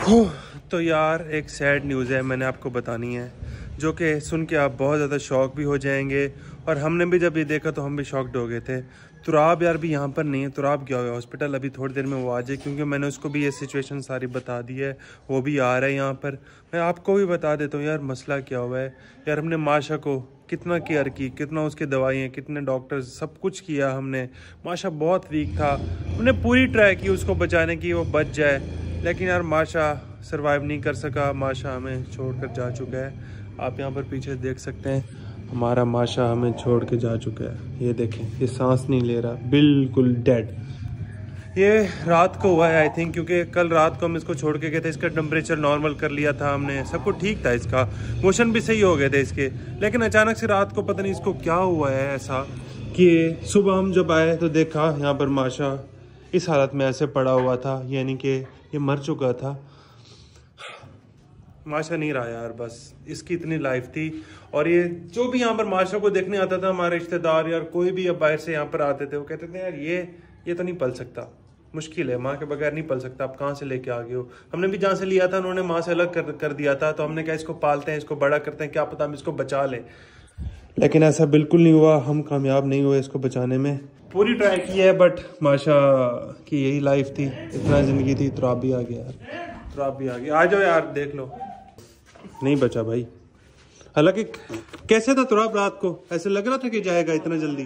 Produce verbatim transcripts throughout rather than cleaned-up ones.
तो यार एक सैड न्यूज़ है, मैंने आपको बतानी है, जो कि सुन के आप बहुत ज़्यादा शॉक भी हो जाएंगे। और हमने भी जब ये देखा तो हम भी शॉक्ड हो गए थे। तुराब यार भी यहाँ पर नहीं है, तुराब गया हुआ है हॉस्पिटल, अभी थोड़ी देर में वो आ जाए, क्योंकि मैंने उसको भी ये सिचुएशन सारी बता दी है। वो भी आ रहा है यहाँ पर। मैं आपको भी बता देता हूँ यार मसला क्या हुआ है। यार हमने माशा को कितना केयर की, कितना उसके दवाइयाँ, कितने डॉक्टर्स, सब कुछ किया हमने। माशा बहुत वीक था, हमने पूरी ट्राई की उसको बचाने की, वो बच जाए, लेकिन यार माशा सरवाइव नहीं कर सका। माशा हमें छोड़कर जा चुका है। आप यहाँ पर पीछे देख सकते हैं, हमारा माशा हमें छोड़ के जा चुका है। ये देखें, ये सांस नहीं ले रहा, बिल्कुल डेड। ये रात को हुआ है आई थिंक, क्योंकि कल रात को हम इसको छोड़ के गए थे। इसका टेम्परेचर नॉर्मल कर लिया था हमने, सब कुछ ठीक था, इसका मोशन भी सही हो गए थे इसके। लेकिन अचानक से रात को पता नहीं इसको क्या हुआ है ऐसा कि सुबह हम जब आए तो देखा यहाँ पर माशा इस हालत में ऐसे पड़ा हुआ था, यानी कि ये मर चुका था। माशा नहीं रहा यार, बस इसकी इतनी लाइफ थी। और ये जो भी यहाँ पर माशा को देखने आता था, हमारे रिश्तेदार यार कोई भी अब बाहर से यहाँ पर आते थे, वो कहते थे यार ये ये तो नहीं पल सकता, मुश्किल है, माँ के बगैर नहीं पल सकता, आप कहाँ से लेके आ गए हो। हमने भी जहाँ से लिया था उन्होंने माँ से अलग कर, कर दिया था, तो हमने कहा इसको पालते हैं, इसको बड़ा करते हैं, क्या पता हम इसको बचा लें। लेकिन ऐसा बिल्कुल नहीं हुआ, हम कामयाब नहीं हुए इसको बचाने में। पूरी ट्राई की है, बट माशा की यही लाइफ थी, इतना जिंदगी थी। तो आप भी आ गया यार, तो आप भी आ गया, आ जाओ यार, देख लो, नहीं बचा भाई। हालांकि कैसे था तुराब रात को, ऐसे लग रहा था कि जाएगा इतना जल्दी।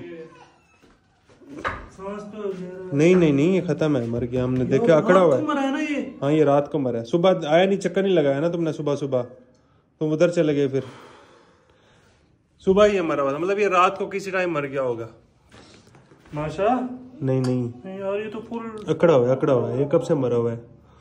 नहीं नहीं नहीं, ये खत्म है, मर गया। हमने देखा अकड़ा हुआ है। मरा है ना ये? हाँ ये रात को मरा है, सुबह आया नहीं, चक्कर नहीं लगाया ना तुमने सुबह सुबह, तुम उधर चले गए, फिर सुबह ही मरा हुआ था, मतलब ये रात को किसी टाइम मर गया होगा। माशा नहीं नहीं, नहीं यार, ये तो फुल अकड़ा हुआ है, अकड़ा हुआ है, ये कब से मरा हुआ है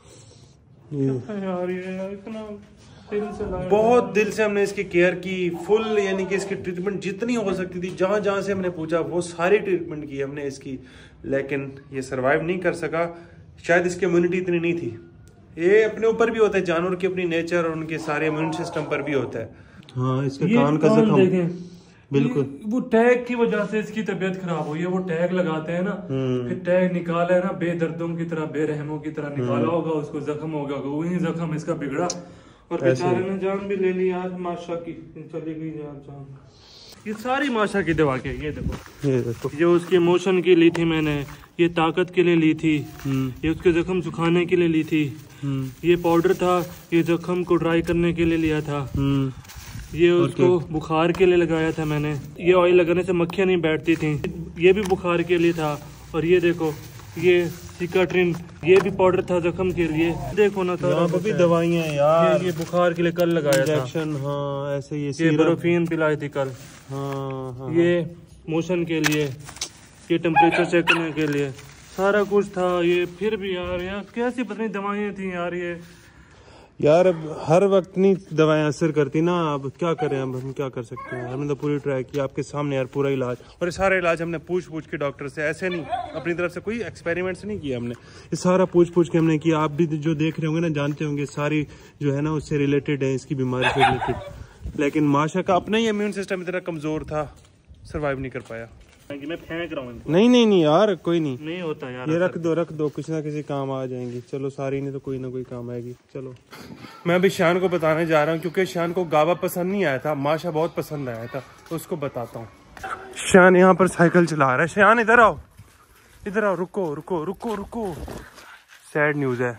ये यार। ये इतना दिल से बहुत दिल से हमने इसकी केयर की फुल, यानी कि इसकी ट्रीटमेंट जितनी हो सकती थी, जहां जहां से हमने पूछा वो सारी ट्रीटमेंट की हमने इसकी, लेकिन ये सरवाइव नहीं कर सका। शायद इसकी इम्यूनिटी इतनी नहीं थी। ये अपने ऊपर भी होता है, जानवर की अपनी नेचर और उनके सारे इम्यून सिस्टम पर भी होता है। हाँ, इसके कान का जख्म बिल्कुल, वो टैग की वजह से इसकी तबीयत खराब हुई है। वो टैग लगाते हैं ना, फिर टैग निकाला है ना, बेदर्दों की तरह, बेरहमों की तरह निकाला होगा उसको, जख्म होगा, वही जख्म इसका बिगड़ा और बेचारे ने जान भी ले ली यार। माशा की चली गई यार जान। ये सारी माशा की दवा के, ये देखो, ये देखो, ये उसके इमोशन की ली थी मैंने, ये ताकत के लिए ली थी, ये उसके जख्म सुखाने के लिए ली थी, ये पाउडर था, ये जख्म को ड्राई करने के लिए लिया था, ये उसको बुखार के लिए लगाया था मैंने। ये ऑयल लगाने से मक्खियाँ नहीं बैठती थी, ये भी बुखार के लिए था। और ये देखो, ये सिकाट्रिन, ये भी पाउडर था जख्म के लिए। देखो ना, तो भी दवाइयाँ यार, ये, ये बुखार के लिए कल लगाया था इंजेक्शन। हाँ ऐसे, ये ये ब्रोफीन पिलाई थी कल। हाँ, हाँ ये मोशन के लिए, ये टेम्परेचर चेक करने के लिए, सारा कुछ था ये। फिर भी यार यार कैसी पता नहीं दवाइयाँ थी यार ये। यार अब हर वक्त नहीं दवाएं असर करती ना, अब क्या करें, अब हम क्या कर सकते हैं। हमने तो पूरी ट्राई की आपके सामने यार, पूरा इलाज, और ये सारा इलाज हमने पूछ पूछ के डॉक्टर से, ऐसे नहीं अपनी तरफ से कोई एक्सपेरिमेंट्स नहीं किया हमने, ये सारा पूछ पूछ के हमने किया। आप भी जो देख रहे होंगे ना, जानते होंगे, सारी जो है ना उससे रिलेटेड है, इसकी बीमारी से रिलेटेड। लेकिन माशा का अपना ही इम्यून सिस्टम इतना कमजोर था, सर्वाइव नहीं कर पाया। मैं फेंक रहा हूँ, नहीं नहीं नहीं यार, कोई नहीं, नहीं होता यार, ये रख दो रख दो, किसी ना किसी काम आ जाएंगी। चलो सारी नहीं तो कोई ना कोई काम आएगी। चलो मैं अभी शान को बताने जा रहा हूँ, क्योंकि शान को गावा पसंद नहीं आया था, माशा बहुत पसंद आया था, तो उसको बताता हूँ। शान यहाँ पर साइकिल चला रहा है। शान इधर आओ, इधर आओ, रुको रुको रुको रुको, सैड न्यूज है।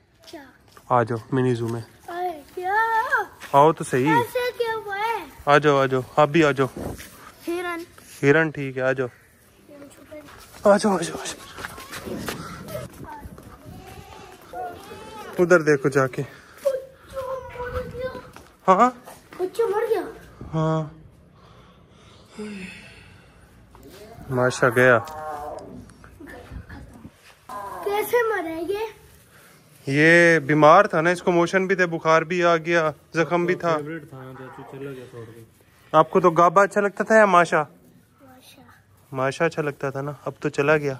आ जाओ मिनी जू में, आओ तो सही, आ जाओ आ जाओ, आप भी आ जाओ। हिरन हिरन ठीक है, आ जाओ आ जाओ आ जाओ। उधर देखो जाके, हाँ बच्चा मर गया। हाँ माशा गया। कैसे मरेंगे? ये बीमार था ना, इसको मोशन भी थे, बुखार भी आ गया, जख्म भी था। आपको तो गाबा अच्छा लगता था या माशा? माशा अच्छा लगता था ना, अब तो चला गया।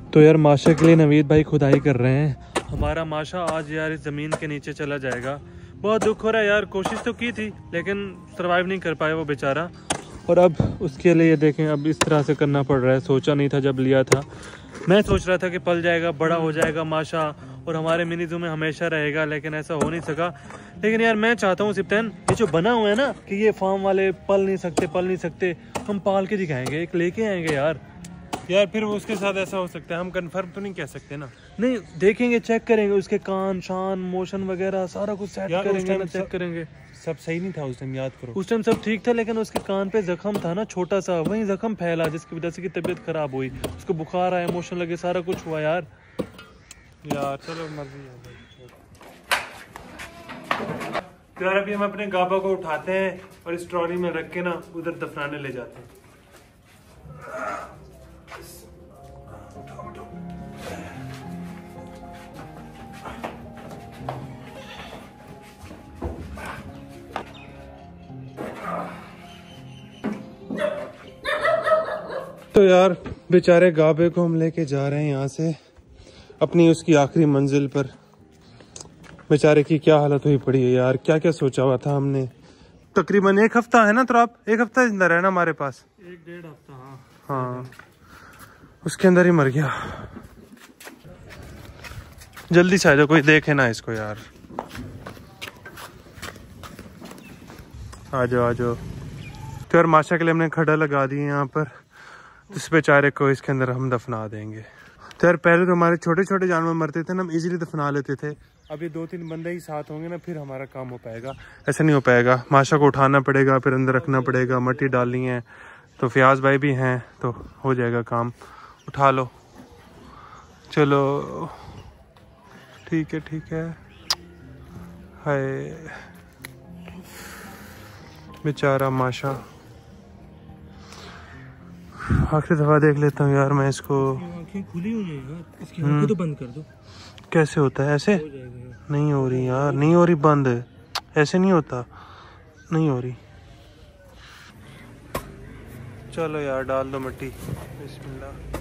तो यार माशा के लिए नवीद भाई खुदाई कर रहे हैं। हमारा माशा आज यार इस ज़मीन के नीचे चला जाएगा। बहुत दुख हो रहा है यार, कोशिश तो की थी लेकिन सरवाइव नहीं कर पाया वो बेचारा। और अब उसके लिए देखें अब इस तरह से करना पड़ रहा है। सोचा नहीं था जब लिया था, मैं सोच रहा था कि पल जाएगा, बड़ा हो जाएगा माशा और हमारे मिनी ज़ू में हमेशा रहेगा, लेकिन ऐसा हो नहीं सका। लेकिन यार मैं चाहता हूँ सिप्तैन, ये जो बना हुआ है ना कि ये फार्म वाले पल नहीं सकते पल नहीं सकते हम पाल के दिखाएंगे, एक लेके आएंगे यार। यार फिर वो उसके साथ ऐसा हो सकता है, हम कंफर्म तो नहीं कह सकते ना। नहीं देखेंगे, चेक करेंगे उसके कान शान मोशन वगैरह सारा कुछ सेट करेंगे ना, चेक करेंगे। सब सही नहीं था उस टाइम, याद करो उस टाइम सब ठीक था लेकिन उसके कान पे जख्म था ना छोटा सा, वही जख्म फैला जिसकी वजह से की तबीयत खराब हुई, उसको बुखार आया, मोशन लगे, सारा कुछ हुआ यार। यार चलो मर्जी है यार। अभी हम अपने गाबा को उठाते हैं और इस ट्रॉली में रख के ना उधर दफनाने ले जाते हैं। तो यार बेचारे गाबे को हम लेके जा रहे हैं यहाँ से अपनी उसकी आखिरी मंजिल पर। बेचारे की क्या हालत हुई पड़ी है यार, क्या क्या सोचा हुआ था हमने। तकरीबन एक हफ्ता है ना, तो आप एक हफ्ता जिंदा रहना हमारे पास, एक डेढ़ हफ्ता। हाँ हाँ, उसके अंदर ही मर गया। जल्दी से आ जाओ, कोई देखे ना इसको यार। आ जाओ आ जाओ। तो यार माशा के लिए हमने खड़ा लगा दिए यहाँ पर, इस बेचारे को इसके अंदर हम दफना देंगे। तो यार पहले तो हमारे छोटे छोटे जानवर मरते थे ना, हम इजीली दफना लेते थे। अभी दो तीन बंदे ही साथ होंगे ना, फिर हमारा काम हो पाएगा। ऐसा नहीं हो पाएगा, माशा को उठाना पड़ेगा, फिर अंदर रखना पड़ेगा, मट्टी डालनी है। तो फयाज भाई भी हैं तो हो जाएगा काम। उठा लो, चलो ठीक है ठीक है। हाय बेचारा माशा, आखिरी दफा देख लेता हूँ यार मैं इसको। आंखें खुली हुई हैं यार, इसकी आंखें तो बंद कर दो। कैसे होता है ऐसे? हो जाएगा। नहीं हो रही यार, नहीं हो रही बंद, ऐसे नहीं होता, नहीं हो रही। चलो यार डाल दो मिट्टी, बिस्मिल्लाह।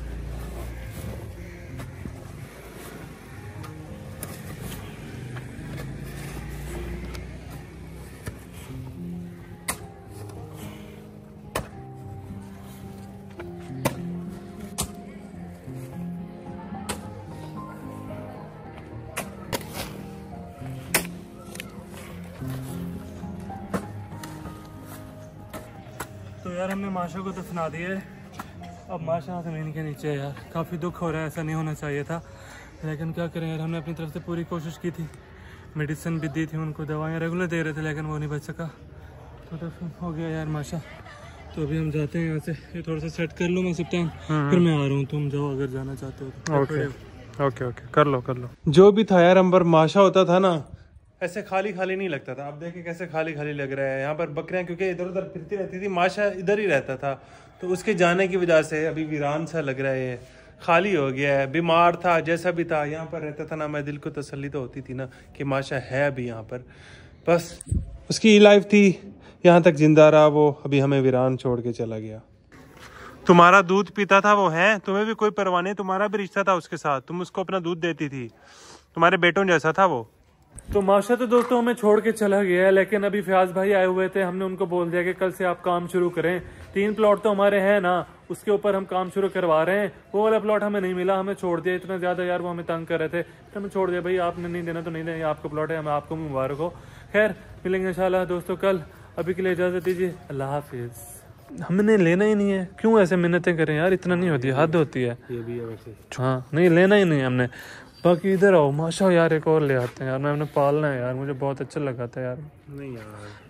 तो यार हमने माशा को दफना दिया है। अब माशा ज़मीन के नीचे है यार, काफ़ी दुख हो रहा है, ऐसा नहीं होना चाहिए था लेकिन क्या करें यार, हमने अपनी तरफ से पूरी कोशिश की थी, मेडिसिन भी दी थी उनको, दवाइयाँ रेगुलर दे रहे थे लेकिन वो नहीं बच सका। तो दफन हो गया यार माशा। तो अभी हम जाते हैं यहाँ से, ये थोड़ा सा सेट कर लो मैं सिप्तान, फिर मैं आ रहा हूँ, तुम जाओ अगर जाना चाहते हो तो। ओके ओके ओके कर लो कर लो। जो भी था यार, अंबर माशा होता था ना ऐसे खाली खाली नहीं लगता था। अब देखिए कैसे खाली खाली लग रहा है। यहाँ पर बकरियां क्योंकि इधर उधर फिरती रहती थी, माशा इधर ही रहता था, तो उसके जाने की वजह से अभी वीरान सा लग रहा है, खाली हो गया है। बीमार था जैसा भी था, यहाँ पर रहता था ना, मैं दिल को तसल्ली तो होती थी ना कि माशा है अभी यहाँ पर, बस उसकी लाइफ थी, यहाँ तक जिंदा रहा वो, अभी हमें वीरान छोड़ के चला गया। तुम्हारा दूध पीता था वो, है तुम्हें भी कोई परवाह नहीं, तुम्हारा भी रिश्ता था उसके साथ, तुम उसको अपना दूध देती थी, तुम्हारे बेटों जैसा था वो। तो माशा तो दोस्तों हमें छोड़ के चला गया है, लेकिन अभी फयाज भाई आए हुए थे, हमने उनको बोल दिया कि कल से आप काम शुरू करें। तीन प्लॉट तो हमारे हैं ना, उसके ऊपर हम काम शुरू करवा रहे हैं। वो वाला प्लॉट हमें नहीं मिला, हमें छोड़ दिया इतना ज्यादा यार, वो हमें तंग कर रहे थे, तो हमें छोड़ दिया भाई, आपने नहीं देना तो नहीं देना, आपका प्लॉट है, हमें आपको मुबारक हो। खैर मिलेंगे इंशाल्लाह दोस्तों कल, अभी के लिए इजाजत दीजिए, अल्लाह हाफिज। हमने लेना ही नहीं है, क्यों ऐसे मिन्नतें करें यार, इतना नहीं होती, हद होती है। ये भी है वैसे। हाँ नहीं लेना ही नहीं हमने। बाकी इधर आओ माशा यार, एक और ले आते हैं यार, मैं हमने पालना है यार, मुझे बहुत अच्छा लगा था यार। नहीं यार